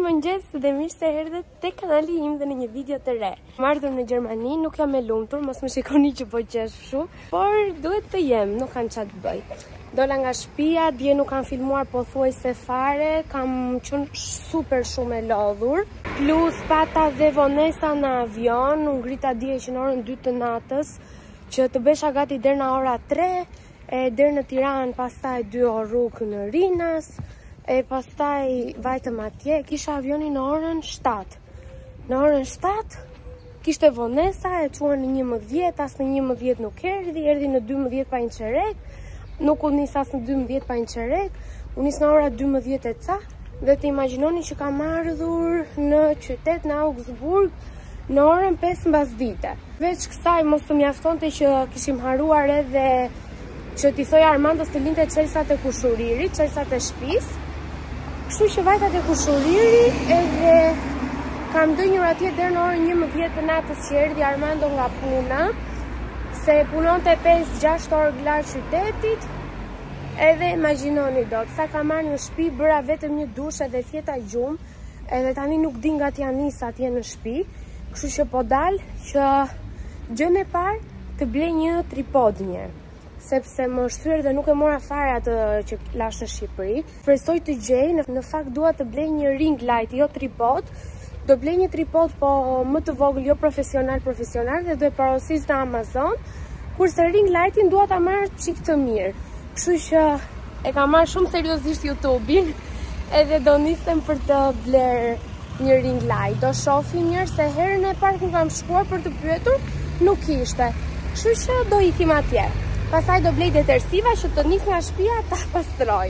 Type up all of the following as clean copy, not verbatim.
Mirëmëngjes dhe mirë se erdhët te kanali im dhe në një video të re. Më ardhur në Gjermani, nuk jam e lumtur, mos më shikoni që po qesh shumë, por duhet të jem, nuk kam çfarë të bëj. Dola nga shtëpia, dje nuk kam filmuar pothuajse fare, kam qenë super shumë e lodhur, plus pata dhe vonesa në avion, u ngrita dje që në orën 2 të natës, që të besha gati deri në ora 3, e deri në Tiranë, pastaj 2 orë rrugë në Rinas. E pastaj vajtëm atje, kisha avionin në orën 7. Në orën 7 kishte vonesa, e quan në 11, as në 11 nuk erdi në 12 pa një qerek, nuk u nis as në 12 pa një qerek, u nis në ora 12 e ca, dhe të imagjinoni që kam ardhur në qytet në Augsburg në orën 5 mbasdite. Veç kësaj mos të mjaftonte që kishim haruar edhe që t'i thoj Armandos të linte çelsat e kushuririt, çelsat e shtëpisë. Kështu që vajta te kushuriri edhe kam dënjur atje deri në orën 11 të natës që erdhi Armando nga puna, se punonte 5-6 orë larg qytetit. Edhe imagjinoni dot, sa kam marrë në shtëpi, bëra vetëm një dush edhe fjeta gjumë, edhe tani nuk di nga t'ja nis atje në shtëpi, kështu që po dal që gjën e parë të blej një tripod një. Sepse më shtyr dhe nuk e mora fare atë që lash në Shqipëri. Presoj të gjej, në fakt dua të blej një ring light, jo tripod. Do blej një tripod, po më të vogël, jo profesional, dhe do e parosis në Amazon, kurse ring lightin dua ta marr çik të mirë. Kështu që e kam marrë shumë seriozisht YouTube-in, edhe do nisem për të bler një ring light. Do shohim mirë se herën e parë kur kam shkuar për të pyetur, nuk ishte. Kështu që do ikim atje. Pastaj do blej detersiva që të nis nga shtëpia ta pastroj.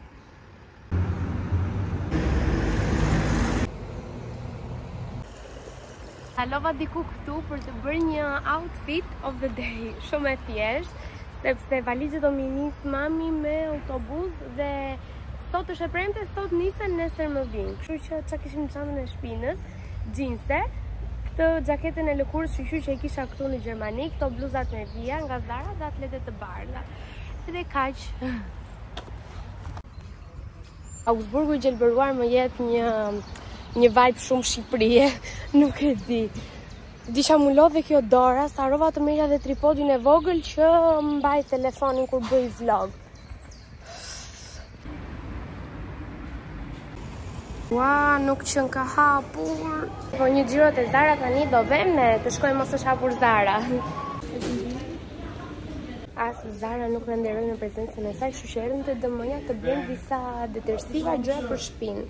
Kalova diku këtu për të bërë një outfit of the day, shumë e thjeshtë, sepse valizhet do mi nis mami me autobus dhe sot është e premte, sot nisen, nesër më vinë. Kështu që çka kishim në çantën e shpinës, xhinse, këtë xhaketën e lëkurës që e kisha këtu në Gjermani, këto bluzat me vija nga Zara dhe atletet të bardha. Dhe kaq. Augsburgu i gjelbëruar më jep një vibe shumë Shqipërie, nuk e di. Disha mu lodhe kjo dora, sa rova të merja dhe tripodin e vogël që mbaj telefonin kur bëj vlog. Ua, nuk qën ka hapur. Po një xhiro te Zara tani do vem ne të shkojmë mos është hapur Zara. As Zara nuk në nderoj në prezencën e saj, kështu që erdhëm te DM-ja të blejmë disa detersiva, gjëra për shtëpinë.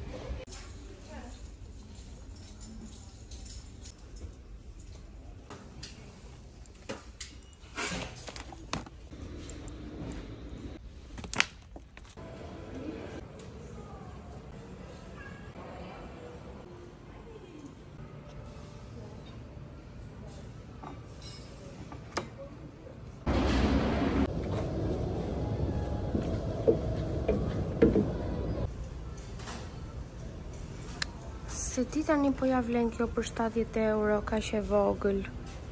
Se ti tani po ja vlen kjo për 70 euro, ka që vogël.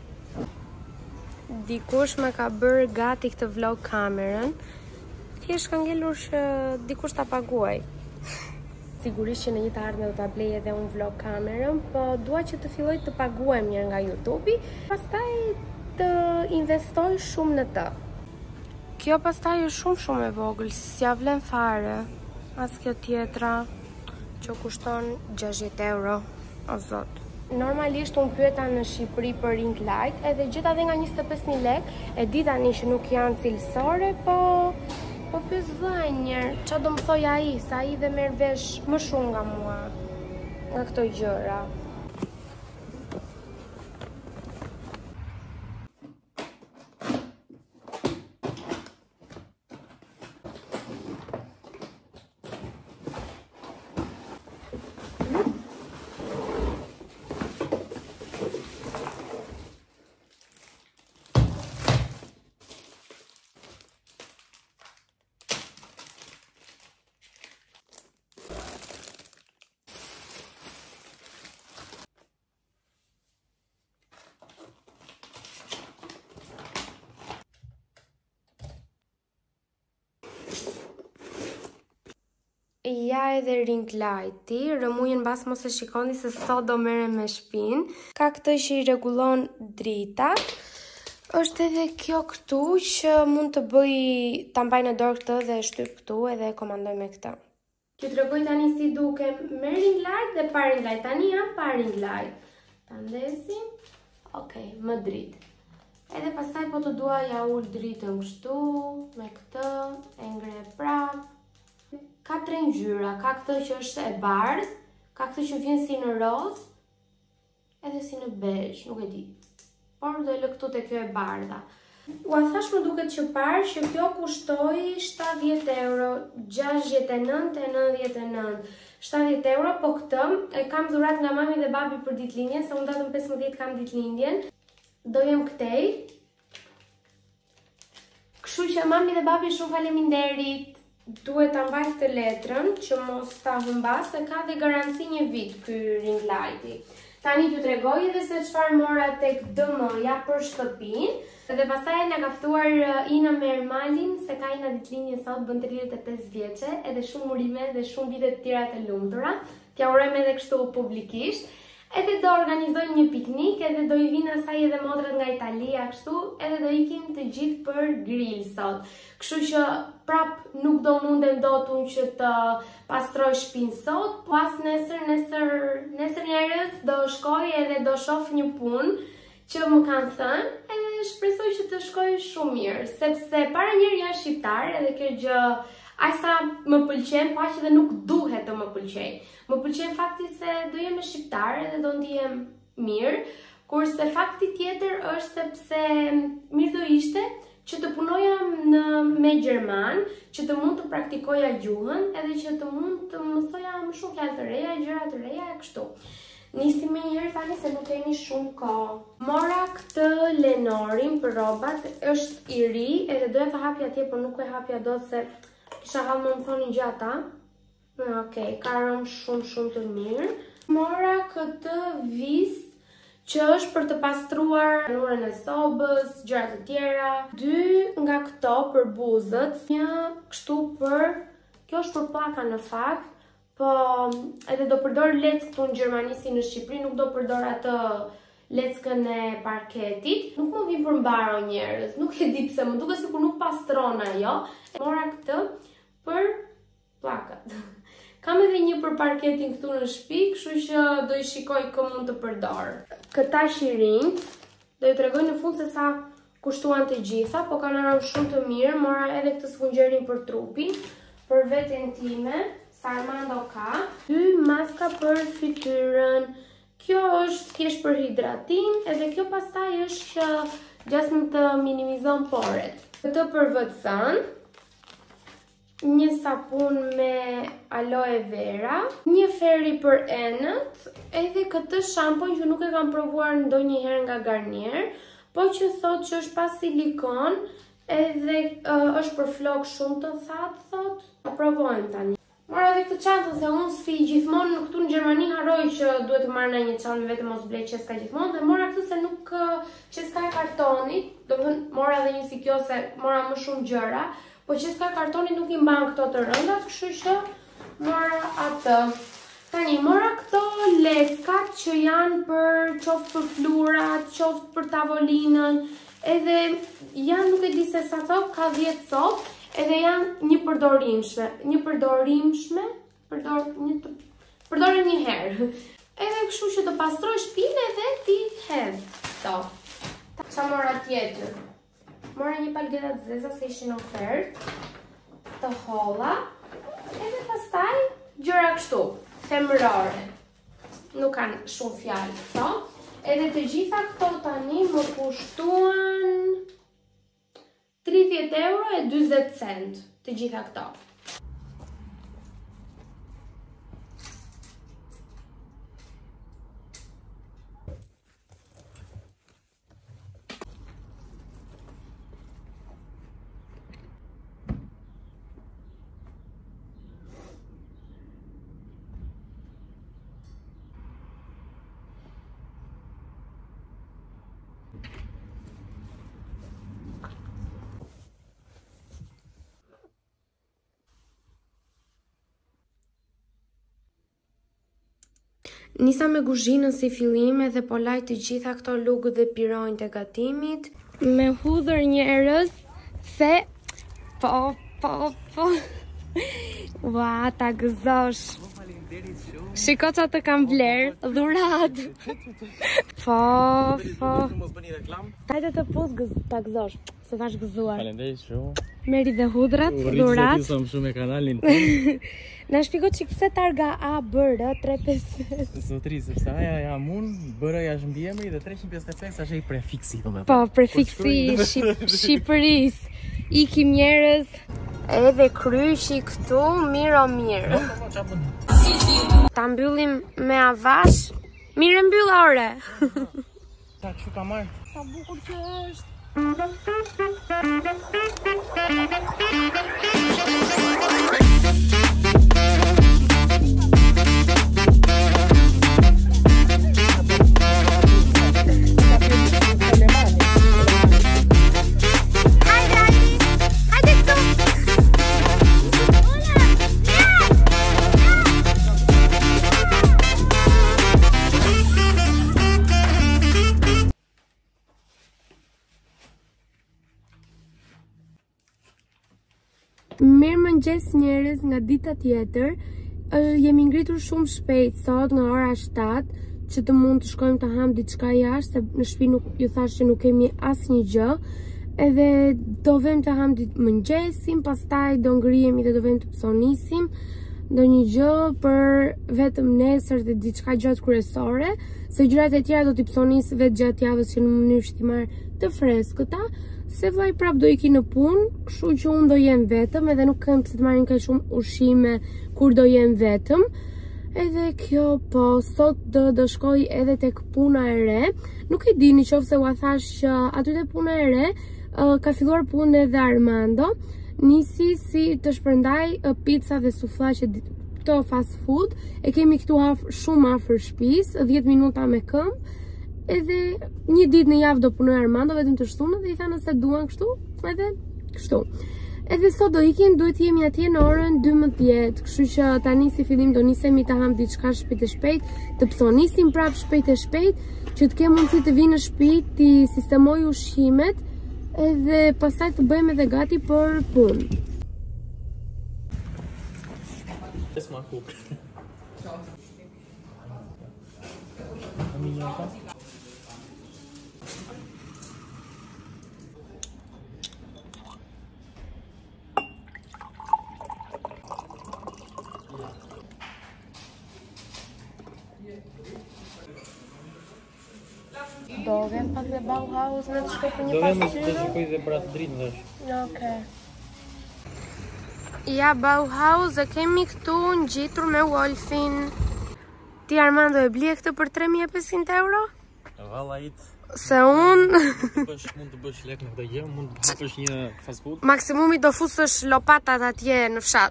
Dikush me ka bërë gati këtë vlog kamerën, thjesht ka ngelur që dikush ta paguaj. Sigurisht që në një të ardhme do ta blej edhe unë vlog kamerën, po dua që të filloj të paguaj mirë nga YouTube-i, pastaj të investoj shumë në të. Kjo pastaj është shumë e vogël, s'ja vlen fare, as kjo tjetra, që kushton 60 euro, o zot. Normalisht unë pyeta në Shqipëri për ring light, edhe gjeta dhe nga 25.000 lek, e di tani që nuk janë cilësore, po pyes vënjër, që do më thoj ai, sa ai dhe merr vesh më shumë nga mua, nga këto gjëra. Ja edhe ring lighti, rëmujën bas mos e shikoni se sot do merrem me shpinë. Ka këtë që i rregullon dritat. Është edhe kjo këtu që mund të bëj, ta mbaj në dorë këtë dhe shtyp këtu edhe komandoj me këtë. Që t'rregoj tani si duke me ring light dhe pa ring light. Tani jam pa ring light. Ta ndesim. Okej, më dritë. Edhe pastaj po të dua ja ul dritën kështu, me këtë, e ngre prap. Ka 3 ngjyra, ka këtë që është e bardhë, ka këtë që vjen si në roz, edhe si në bezh, nuk e di. Por do e lë këtu te kjo e bardha. Ua thash më duket që parë që kjo kushtoi 70 euro, 69,99, 70 euro, po këtë e kam dhurat nga mami dhe babi për ditëlindjen, se unë datën 15 kam ditëlindjen. Do jem këtej. Kështu që mami dhe babi shumë faleminderit. Duhet ta mbaj këtë letrën që mos ta humbas, se ka dhe garanci 1 vit ky ring lighti. Tani t'ju tregoj edhe se çfarë mora tek DM-ja për shtëpinë. Dhe pastaj na ka ftuar Ina me Ermalin, se ka Ina ditëlindjen sot, bën 35 vjeçe, edhe shumë urime dhe shumë vite të tjera të lumtura. T'ja urojmë edhe kështu publikisht. Edhe do organizojmë një piknik, edhe do i vinë asaj edhe modrat nga Italia, kështu, edhe do ikim të gjithë për grill sot. Kështu që prap nuk do mundem dot unë që të pastroj shtëpinë sot, pas nesër njerëz do shkoj edhe do shoh një punë që më kanë thënë, edhe shpresoj që të shkoj shumë mirë, sepse para njëri janë shqiptar, edhe kjo gjë aq sa më pëlqen, po aq edhe nuk duhet të më pëlqej. Më pëlqen fakti se do jem me shqiptar edhe do ndihem mirë, kurse fakti tjetër është sepse mirë do ishte që të punoja me gjerman, që të mund të praktikoja gjuhën, edhe që të mund të mësoja më shumë fjalë të reja, gjëra të reja e kështu. Nisim me njëherë tani se nuk kemi shumë kohë. Mora këtë Lenorin për robat, është i ri, edhe doja të hapja atje, por nuk e hapja dot se kisha hallë më thonin gjata. Okej, ka aromë shumë të mirë. Mora këtë vis që është për të pastruar nurën e sobës, gjëra të tjera. 2 nga këto për buzët, një kështu për, kjo është për pllaka në fakt, po edhe do përdor leckë këtu në Gjermani si në Shqipëri, nuk do përdor atë leckën e parketit. Nuk më vjen për mbaro njerëz, nuk e di pse, më duket sikur nuk pastron ajo. Mora këtë për pllakat. Kam edhe një për parketin këtu në shtëpi, kështu që do i shikoj kë mund të përdor. Këta shirinj, do ju tregoj në fund se sa kushtuan të gjitha, po kanë aromë shumë të mirë. Mora edhe këtë sfungjerin për trupin, për veten time, Sarmando ka. 2 maska për fytyrën. Kjo është thjesht për hidratim, edhe kjo pastaj është që gjasmë të minimizon poret. Këtë për vëtsan. Një sapun me aloe vera, një feri për enët, edhe këtë shampon që nuk e kam provuar ndonjëherë nga Garnier, po që thot që është pa silikon, edhe është për flok shumë të thatë, thot. Ta provojmë tani. Mora edhe këtë çantën, se unë si gjithmonë këtu në Gjermani harroj që duhet të marr një çantë vetëm mos blej çeska gjithmonë, dhe mora këtë se nuk çeska e kartonit, domethënë mora edhe një si kjo se mora më shumë gjëra. Po çeska kartoni nuk i mban këto të rëndat, kështu që mora atë. Tani mora këto leckat që janë për qoftë për flurat, qoftë për tavolinën, edhe janë nuk e di se sa copë, ka 10 copë, edhe janë një përdorimshme, përdorim një herë. Edhe kështu që të pastroj shtëpinë edhe ti hedh këto. Sa mora tjetër? Mora një palgeta të zeza se ishin ofertë, të holla, edhe pastaj gjëra kështu, femërore. Nuk kanë shumë fjalë këto. Edhe të gjitha këto tani më kushtuan 30 euro e 40 cent, të gjitha këto. Nisa me kuzhinën si fillim edhe po laj të gjitha këto lugët dhe pironjtë e gatimit. Me hudhër njerëz se po. Ua, ta gëzosh. Shiko që të kam vlerë, dhurat. Po. Hajde të pus ta gëzosh, se thash gëzuar. Faleminderit shumë. Meri dhe hudrat, dhurat. Urrit shumë me kanalin. Na shpiko që pse targa A, BR, 355. Zotri, sepse aja jam unë, BR është mbiemri dhe 355 është ai prefiksi, domethënë. Po, prefiksi Shqipëris. Ikim njerëz. Edhe kryshi këtu, mirë o mirë. Ta mbyllim me avash. Mirë mbylla ore. Ta kështu ka marrë. Sa bukur që është. Mirëmëngjes njerëz nga dita tjetër. Jemi ngritur shumë shpejt sot nga ora 7 që të mund të shkojmë të ham diçka jashtë, se në shtëpi nuk ju thash që nuk kemi asnjë gjë. Edhe do vëm të ham mëngjesin, pastaj do ngrihemi dhe do vëm të psonisim ndonjë gjë për vetëm nesër dhe diçka gjatë kryesore, se gjërat e tjera do t'i psonis vetë gjatë javës që në mënyrë që t'i marr të freskëta. Se vllai prap do iki në punë, kështu që unë do jem vetëm edhe nuk kam pse të marrim kaq shumë ushqime kur do jem vetëm. Edhe kjo po sot do shkoj edhe tek puna e re. Nuk e di nëse ua thash që aty te puna e re ka filluar punë edhe Armando. Nisi si të shpërndaj pizza dhe sufllaqe këto fast food. E kemi këtu shumë afër shtëpisë, 10 minuta me këmbë. Edhe një ditë në javë do punoj Armando vetëm të shtunën dhe i tha nëse duan kështu, edhe kështu. Edhe sot do ikim, duhet jemi atje në orën 12, kështu që tani si fillim do nisemi të ham diçka shpejt e shpejt, të psonisim prap shpejt e shpejt, që të kem mundësi të vinë në shtëpi, të sistemoj ushqimet, edhe pastaj të bëjmë edhe gati për punë. Esma kuk. Do vem pak dhe Bauhaus në të shkoj për një pasyrë? Do vem të shkoj dhe për atë dritë dhe Okej. Ja, Bauhaus e kemi këtu ngjitur me Wolfin. Ti Armando e blie këtë për 3500 euro? Vallait. Se unë mund të bësh lek në këtë gjë, mund të hapësh një fast food. Maksimumi do fusësh lopatat atje në fshat.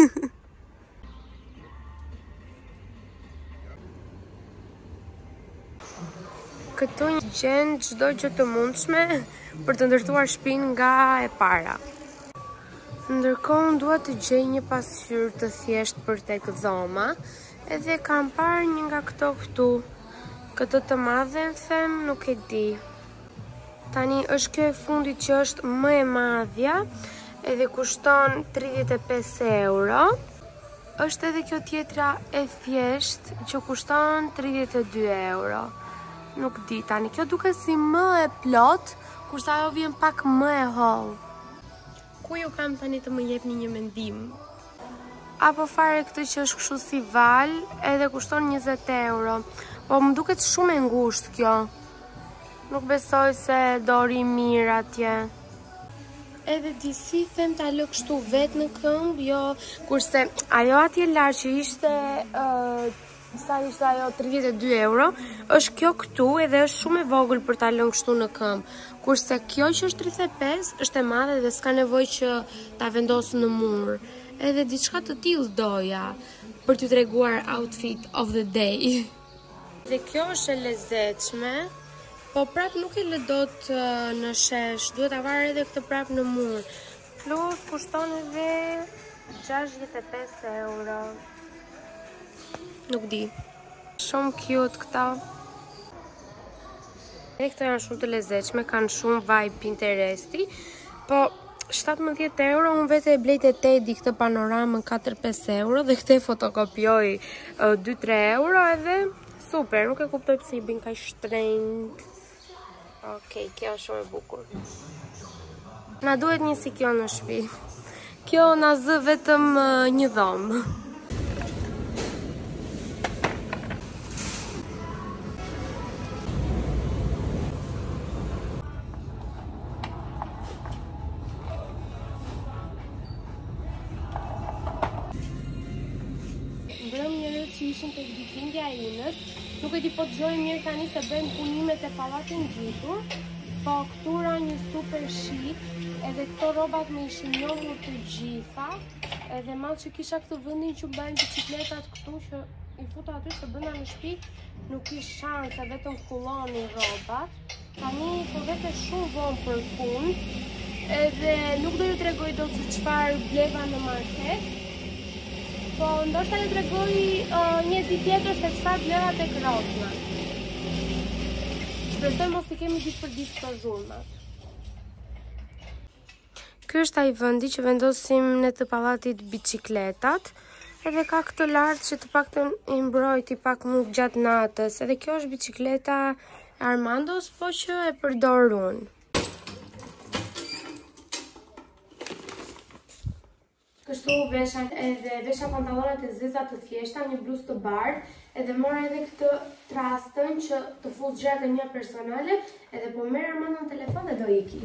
Këtu një gjenë çdo gjë të mundshme për të ndërtuar shtëpinë nga e para. Ndërkohë dua të gjej një pasqyrë të thjeshtë për tek dhoma, edhe kam parë një nga këto këtu. Këtë të madhen them, nuk e di. Tani është kjo e fundit që është më e madhja, edhe kushton 35 euro. Është edhe kjo tjetra e thjeshtë që kushton 32 euro. Nuk di tani, kjo duke si më e plot, kurse ajo vjen pak më e hollë. Ku ju kam tani të më jepni një mendim? Apo fare këtë që është kështu si val, edhe kushton 20 euro. Po më duket shumë e ngushtë kjo. Nuk besoj se do ri mirë atje. Edhe disi them ta lë kështu vetë në këmbë, jo, kurse ajo atje lart që ishte sa ishte ajo 32 euro, është kjo këtu edhe është shumë e vogël për ta lënë kështu në këmbë. Kurse kjo që është 35 është e madhe dhe s'ka nevojë që ta vendos në mur. Edhe diçka të tillë doja për t'ju treguar outfit of the day. Dhe kjo është e lezetshme, po prap nuk e lë dot në shesh, duhet ta varë edhe këtë prap në mur. Plus kushton edhe 65 euro. Nuk di. Shumë cute këta. E këto janë shumë të lezetshme, kanë shumë vibe Pinteresti, po 17 euro, unë vete e blejt e Teddy këtë panoramën 4-5 euro dhe këtë fotokopjoj 2-3 euro edhe super, nuk e kuptoj pse I bin kaq shtrenjtë. Okej, kjo është shumë e bukur. Na duhet një si kjo në shtëpi. Kjo na zë vetëm një dhomë. Mbrëm njerëz që ishin tek ditëlindja e Inës, nuk e di po dëgjojnë mirë tani se bëjmë punimet e pallatit ngjitur, po këtura një super shi, edhe këto rrobat më ishin njohur të gjitha, edhe madh që kisha këtë vendin që bëjnë bicikletat këtu që I futa aty se brenda në shtëpi nuk kish shanse, vetëm kulloni rrobat. Tani po vete shumë vonë për punë, edhe nuk do ju tregoj dot se çfarë bleva në market. Po ndoshta ju tregoj një ditë tjetër se çfarë bleva tek Rosma. Shpresoj mos I kemi ditë për ditë këto zhurmat. Ky është ai vendi që vendosim ne të pallatit bicikletat. Edhe ka këtë lart që të paktën I mbrojti pak muk gjatë natës. Edhe kjo është bicikleta e Armandos, po që e përdor unë. Kështu vesha pantallonat e zeza të thjeshta, një bluzë të bardhë, edhe mora edhe këtë trastën që të fus gjërat e mia personale, edhe po merr Armandon në telefon dhe do iki.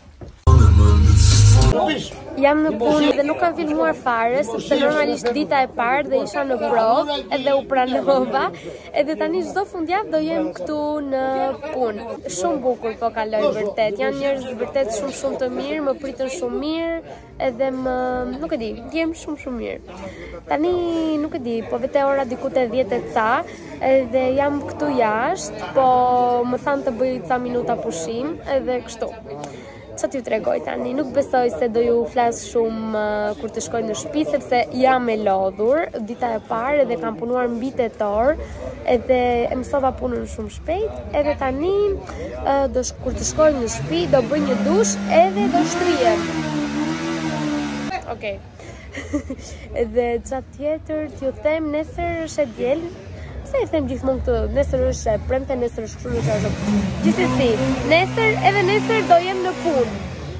Jam në punë dhe nuk kam filmuar fare, sepse normalisht dita e parë dhe isha në provë, edhe u pranova, edhe tani çdo fundjavë do jem këtu në punë. Shumë bukur po kaloj vërtet, janë njerëz vërtet shumë të mirë, më pritën shumë mirë, edhe nuk e di, jem shumë mirë. Tani nuk e di, po vete ora diku te 10 e ca, edhe jam këtu jashtë, po më thanë të bëj ca minuta pushim, edhe kështu. Që t'ju tregoj tani, nuk besoj se do ju flas shumë kur të shkoj në shtëpi, sepse jam e lodhur, dita e parë edhe kam punuar mbi 8 orë, edhe e mësova punën shumë shpejt, edhe tani kur të shkoj në shtëpi do bëj një dush edhe do shtrihem. Okej. Edhe çfarë tjetër t'ju them, nesër është e diel. Pse I them gjithmonë këtë, nesër është e premte, nesër është kështu, nesër është. Gjithsesi, nesër do jem në punë.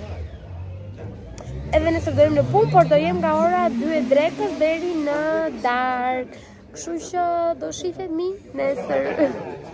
Edhe nesër do jem në punë, por do jem nga ora 2 e drekës deri në darkë. Kështu që do shihet mi nesër.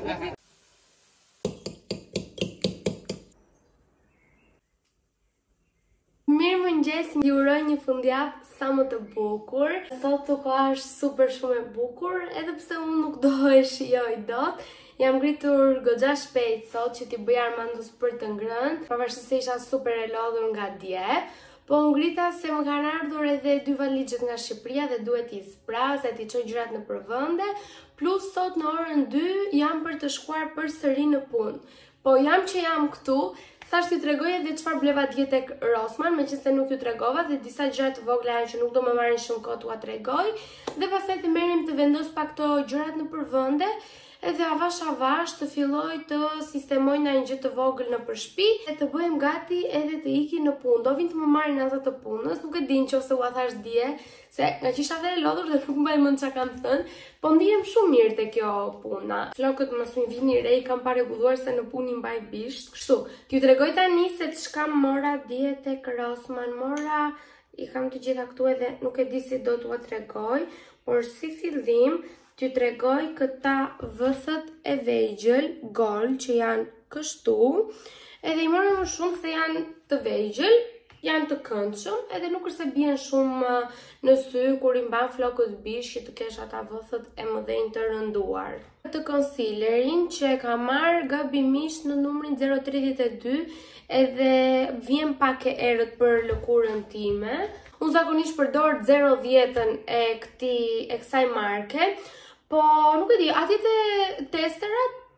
Mirëmëngjes, ju uroj një fundjavë sa më të bukur. Sot toka është super shumë e bukur, edhe pse unë nuk do e shijoj dot. Jam ngritur goxha shpejt sot që t'i bëj Armandos për të ngrënë, pavarësisht se isha super e lodhur nga dje. Po ngrita se më kanë ardhur edhe 2 valixhet nga Shqipëria dhe duhet I spras e t'i çoj gjërat në përvende, plus sot në orën 2 jam për të shkuar përsëri në punë. Po jam që jam këtu. Thash t'ju tregoj edhe çfarë bleva dje tek Rossmann, meqense nuk ju tregova dhe disa gjëra të vogla që nuk do më marrin shumë kohë t'ua tregoj, dhe pastaj të merrem të vendos pak këto gjërat në përvende, edhe avash të filloj të sistemoj një gjë të vogël në shtëpi e të bëjmë gati edhe të iki në punë. Do vinë të më marrin ata të punës, nuk e di nëse ua thash dje, se nga që isha dhe e lodhur dhe nuk mbaj mend çka kam thënë, po ndihem shumë mirë te kjo puna. Flokët mos më vini re, I kam paregulluar se në punë I mbaj bisht. Kështu, t'ju tregoj tani se çka mora dje tek Rossmann. Mora, I kam të gjitha këtu edhe nuk e di si do t'ua tregoj, por si fillim t'ju tregoj këta vëthët e vegjël gold që janë kështu, edhe I mora më shumë se janë të vegjël, janë të këndshëm, edhe nuk është se bien shumë në sy kur I mban flokët bish që të kesh ata vëthët e mëdhenj të rënduar. Këtë concealerin që e kam marrë gabimisht në numrin 032, edhe vjen pak e errët për lëkurën time. Unë zakonisht përdor 010-ën e kësaj marke, po nuk e di, atje te testerat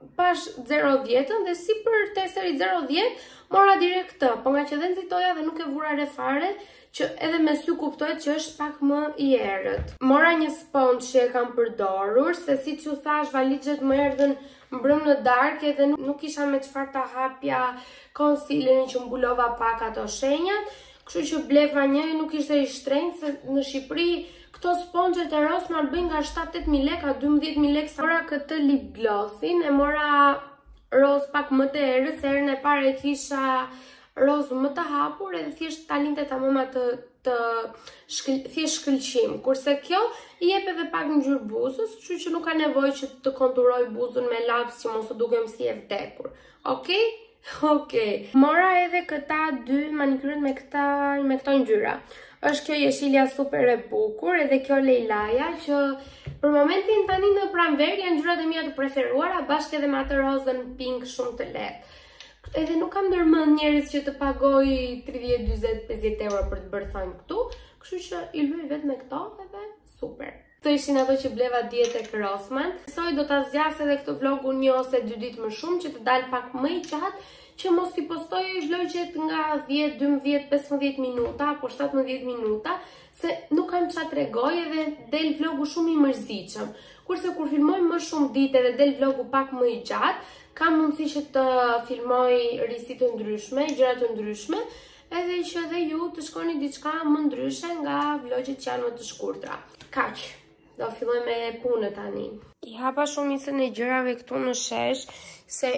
pash 0-10 dhe si për testeri 0-10 mora direkt këtë, po nga që dhe nxitoja dhe nuk e vura re fare, që edhe me sy kuptohet që është pak më i errët. Mora një sponge që e kam përdorur, se si që thash valixhet më erdhën mbrëm në darkë edhe nuk isha me çfarë ta hapja concealerin që mbulova pak ato shenjat, kështu që bleva një, nuk ishte i shtrenjtë, se në Shqipëri këto sponget e Rossmann bëjnë nga 7-8.000 lekë a 12.000 lekë. Mora këtë lip glossin, e mora roz pak më të errët, se herën e parë e kisha roz më të hapur edhe thjesht ta linte tamam atë thjesht shkëlqim. Kurse kjo i jep edhe pak ngjyrë buzës, kështu që nuk ka nevojë që të konturoj buzën me laps që mos të dukem si e vdekur. Okej? Okej. Mora edhe këta dy manikyret me këto ngjyra. Është kjo jeshilja super e bukur edhe kjo lejlaja që për momentin tani në pranverë janë ngjyrat e mia të preferuara bashkë edhe me atë rozën pink shumë të lehtë. Edhe nuk kam ndërmend njerëz që të pagoj 30, 40, 50 euro për të bërë thonjë këtu, kështu që i luaj vetëm me këto edhe super. Këto ishin ato që bleva dje tek Rossmann. Besoj do ta zgjas edhe këtë vlogun 1 ose 2 ditë më shumë që të dalë pak më i gjatë, që mos i postoj vlogjet nga 10, 12, 15 minuta apo 17 minuta, se nuk kam çfarë tregoj edhe del vlogu shumë i mërzitshëm. Kurse kur filmoj më shumë ditë edhe del vlogu pak më i gjatë, kam mundësi që të filmoj risi të ndryshme, gjëra të ndryshme, edhe që edhe ju të shkoni diçka më ndryshe nga vlogjet që janë më të shkurtra. Kaq, do filloj me punë tani. I hapa shumicën e gjërave këtu në shesh, se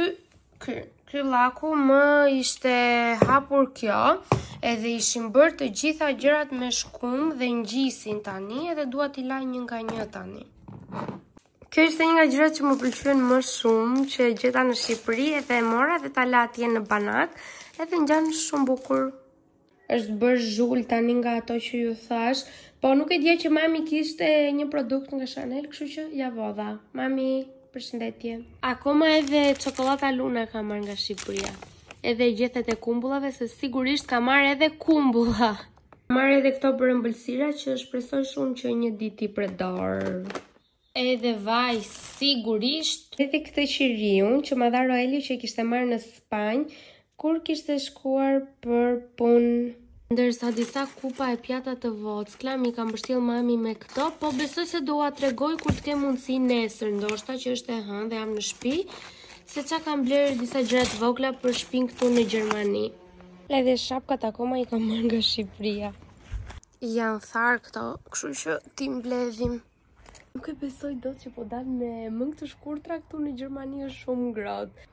ky llaku më ishte hapur kjo, edhe ishin bërë të gjitha gjërat me shkum dhe ngjisin tani, edhe dua t'i laj një nga një tani. Kjo ishte një nga gjërat që më pëlqyen më shumë, që e gjeta në Shqipëri edhe e mora dhe ta la atje në banak, edhe ngjan shumë bukur. Është bërë zhull tani nga ato që ju thash, po nuk e dija që mami kishte një produkt nga Chanel, kështu që ja vodha. Mami, përshëndetje. Akoma edhe çokolata Luna ka marrë nga Shqipëria. Edhe gjethet e kumbullave, se sigurisht ka marrë edhe kumbulla. Marrë edhe këto për ëmbëlsira që shpresoj shumë që një ditë i përdor. Edhe vaj, sigurisht. Edhe këtë qiriun që ma dha Roeli që kishte marrë në Spanjë, kur kishte shkuar për punë. Ndërsa disa kupa e pjata të vockla mi kam mbështjell mami me këto, po besoj se do ua tregoj kur të kem mundësi nesër, ndoshta që është e hënë dhe jam në shtëpi, se çka kam bler disa gjëra të vogla për shtëpinë këtu në Gjermani. Edhe shapkat akoma i kam marrë nga Shqipëria. Janë tharë këto, kështu që ti mbledhim. Nuk e besoj dot që po dal me mëngë të shkurtra këtu në Gjermani, është shumë ngrohtë.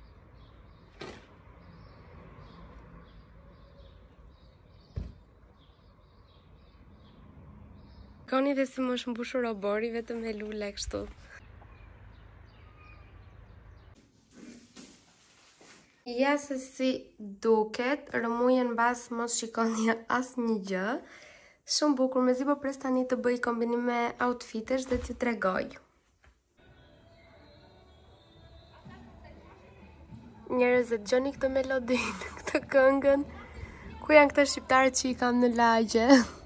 Koni dhe si më është mbushur robori vetëm me lule kështu. Ja se si duket, rëmujen bas mos shikoni asnjë gjë. Shumë bukur, mezi po pres tani të bëj kombinim me outfitesh dhe t'ju tregoj. Njerëz, e dëgjoni këtë melodinë, këtë këngën. Ku janë këto shqiptarët që i kam në lagje?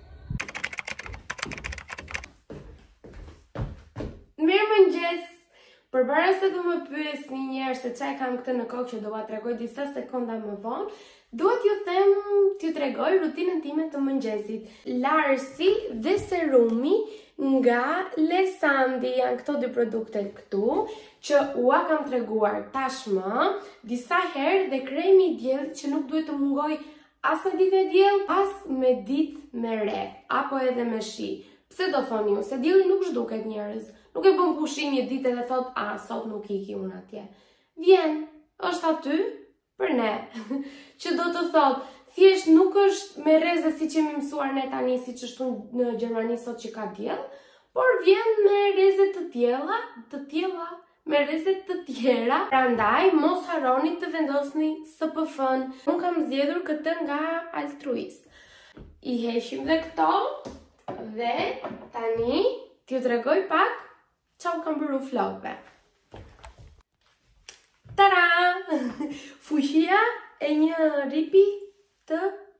Mirëmëngjes! Përpara se të më pyesni njerëz se çfarë kam këtë në kokë që do t'ua tregoj disa sekonda më vonë, duhet t'ju tregoj rutinën time të mëngjesit. Larsi dhe serumi nga Lesandi janë këto dy produkte këtu që ua kam treguar tashmë disa herë, dhe kremi i diellit që nuk duhet të mungoj as me ditë me diell, as me ditë me re, apo edhe me shi. Pse do thoni ju, se dielli nuk zhduket njerëz. Nuk e bën pushim një ditë edhe thot, sot nuk iki unë atje. Vjen, është aty për ne. Që do të thot, thjesht nuk është me rreze si që mi mësuar ne tani, si që shtu në Gjermani sot që ka diell, por vjen me rreze të tjela, me rreze të tjera. Prandaj, mos harroni të vendosni SPF-n. Unë kam zgjedhur këtë nga Altruist. I heshim dhe këto, dhe tani t'ju tregoj pak çau kam bërë flokëve. Tara! Fuqia e një ripi të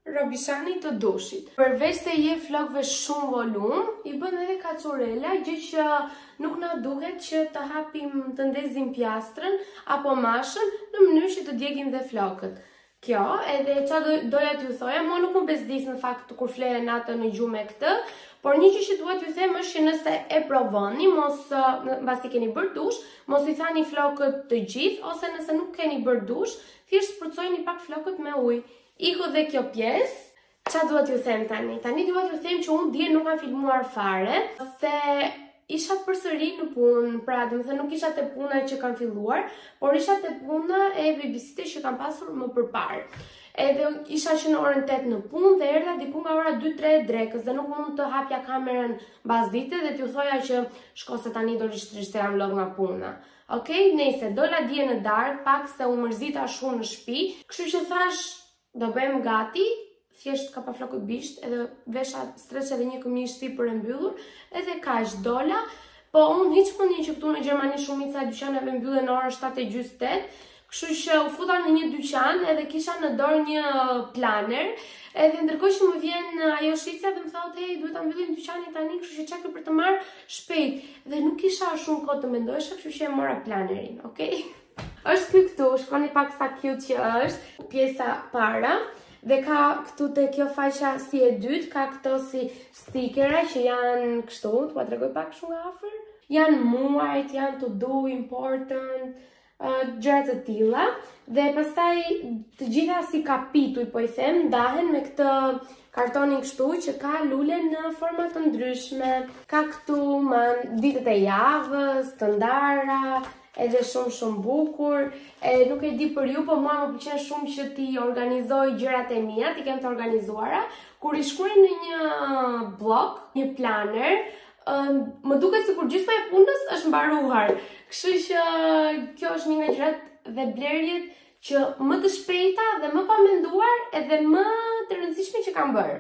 Robishani të dushit. Përveç se je flokëve shumë volum, i bën edhe kaçurela, gjë që nuk na duhet që të hapim të ndezim pjastrën apo mashën në mënyrë që të djegim dhe flokët. Kjo, edhe çfarë doja t'ju thoja, mua nuk më bezdis në fakt kur fle natë në gjumë me këtë, por një gjë që dua t'ju them është që nëse e provoni, mos mbasi keni bërë dush, mos i thani flokët të gjithë, ose nëse nuk keni bërë dush, thjesht sprucojini pak flokët me ujë. Iku dhe kjo pjesë, qa duhet ju them tani? Tani duhet ju them që unë dje nuk kam filmuar fare, se isha përsëri në punë, pra dhe më thënë nuk isha të puna që kam filluar, por isha të puna e babysitjes që kam pasur më përpar. Edhe isha që në orën 8 në punë dhe erdha diku nga ora 2-3 drekës dhe nuk mund të hapja kamerën bas dite dhe t'ju thoja që shko se tani do rishtrisht e jam lodh nga puna. Okej, nejse, dola dje në darkë, pak se u mërzita shumë në shtëpi, kështu që thash do bëjmë gati, thjesht ka pa flokët bisht, edhe vesha streç edhe një këmishë si për e mbyllur, edhe kaq dola, po unë hiç mundin që këtu në Gjermani shumica e dyqaneve mbyllen në orën 7:48, kështu që u futa në një dyqan edhe kisha në dorë një planer, edhe ndërkohë që më vjen ajo shitja dhe më thotë, hey, duhet ta mbyllim dyqanin tani, kështu që çka për të marrë shpejt. Dhe nuk kisha shumë kohë të mendojsha, kështu që e mora planerin, okay? Është ky këtu, shkoni pak sa cute që është, pjesa para, dhe ka këtu te kjo faqja si e dytë, ka këto si stikera që janë kështu, t'ua tregoj pak shumë nga afër. Janë muajt, janë to do important, gjëra të tilla, dhe pastaj të gjitha si kapituj, po i them, ndahen me këtë kartonin kështu që ka lule në forma të ndryshme, ka këtu ditët e javës, të ndara, edhe shumë bukur, nuk e di për ju, po mua më pëlqen shumë që ti organizoj gjërat e mia, ti kem të organizuara, kur i shkruaj në një blog, një planer, më duket sikur gjysma e punës është mbaruar. Kështu që kjo është një nga gjërat dhe blerjet që më të shpejta dhe më pa menduar edhe më të rëndësishme që kam bërë.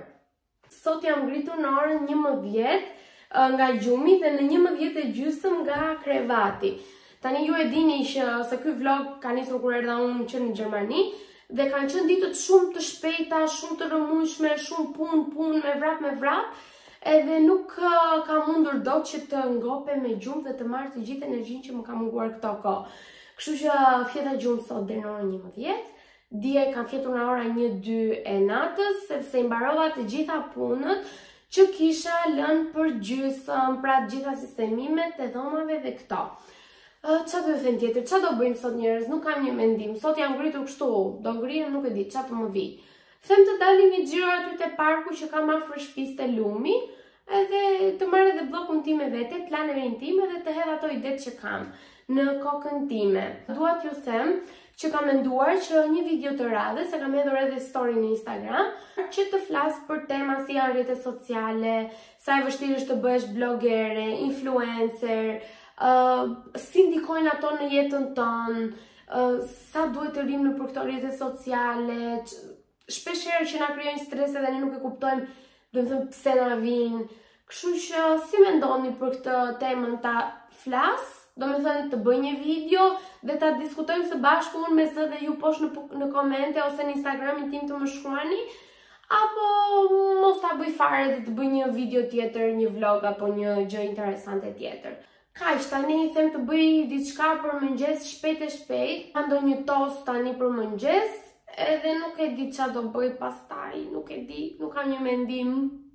Sot jam ngritur në orën 11 nga gjumi dhe në 11:30 nga krevati. Tani ju e dini që se ky vlog ka nisur kur erdha unë që në Gjermani dhe kanë qenë ditët shumë të shpejta, shumë të rëmujshme, shumë punë me vrap, edhe nuk ka mundur dot që të ngope me gjumë dhe të marrë të gjithë energjinë që më ka munguar këto kohë. Kështu që fjeta gjumë sot deri në orën 11. Dje kam fjetur në ora 1-2 e natës, sepse i mbarova të gjitha punët që kisha lënë për gjysmë, pra të gjitha sistemimet e dhomave dhe këto. Qa do të them tjetër, qa do bëjmë sot njerëz, nuk kam një mendim, sot jam ngritur kështu, do ngrihem nuk e di, qa të më vi. Them të dalim një xhiro aty te parku që kam afër shtëpisë te lumi, edhe të marr edhe bllokun tim me vete, planerin tim edhe të hedh ato idetë që kam në kokën time. Dua t'ju them që kam menduar që një video të radhës, se kam hedhur edhe story në Instagram, që të flas për tema si janë rrjetet sociale, sa e vështirë është të bëhesh blogere, influencer, si ndikojnë ato në jetën tonë, sa duhet të rrim në për këto rrjete sociale, shpeshherë që na krijojnë stres dhe ne nuk e kuptojmë, do të them pse na vijnë. Kështu që si mendoni për këtë temën ta flas? Do me thënë të bëj një video dhe ta diskutojmë së bashku unë me zë dhe ju poshtë në komente ose në Instagramin tim të më shkruani, apo mos ta bëj fare dhe të bëj një video tjetër, një vlog apo një gjë interesante tjetër. Kaq, tani i them të bëj diçka për mëngjes shpejt, ka ndonjë tost tani për mëngjes, edhe nuk e di çfarë do bëj pastaj, nuk e di, nuk kam një mendim.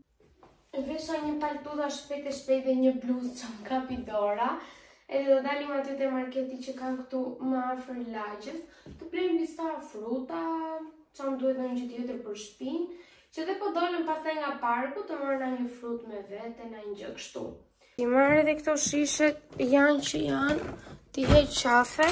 Vesha një paltuta shpejt dhe një bluzë që më kapi dora. Edhe do dalim aty te marketi që kanë këtu më afër lagjes, të blejmë disa fruta, që më duhet në një tjetër për shtëpinë, që dhe po dolem pastaj nga parku të marrë një frut me vete, një gjë kështu. I marrë edhe këto shishet janë që janë, ti heq qafe.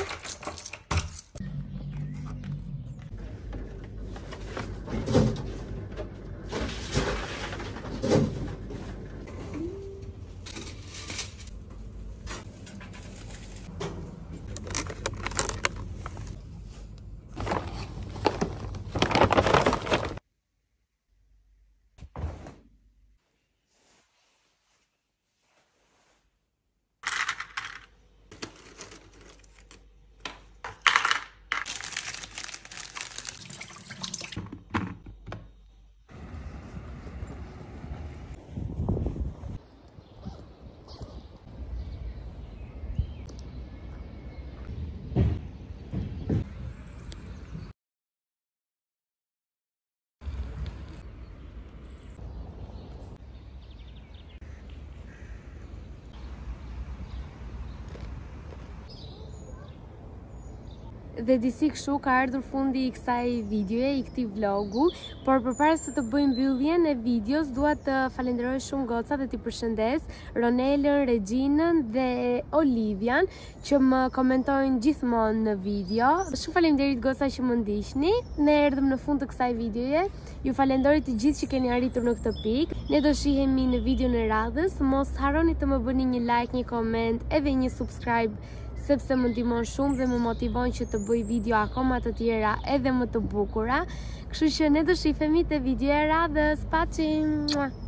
Dhe disi kështu ka ardhur fundi i kësaj videoje, i këtij vlogu, por përpara se të bëj mbylljen e videos, dua të falenderoj shumë goca dhe t'i përshëndes Ronelën, Regjinën dhe Olivian që më komentojnë gjithmonë në video. Shumë faleminderit goca që më ndiqni. Ne erdhëm në fund të kësaj videoje. Ju falenderoj të gjithë që keni arritur në këtë pikë. Ne do shihemi në videon e radhës. Mos harroni të më bëni një like, një koment edhe një subscribe, sepse më ndihmon shumë dhe më motivon që të bëj video akoma të tjera edhe më të bukura. Kështu që ne do shihemi te video e radhës. Paçim.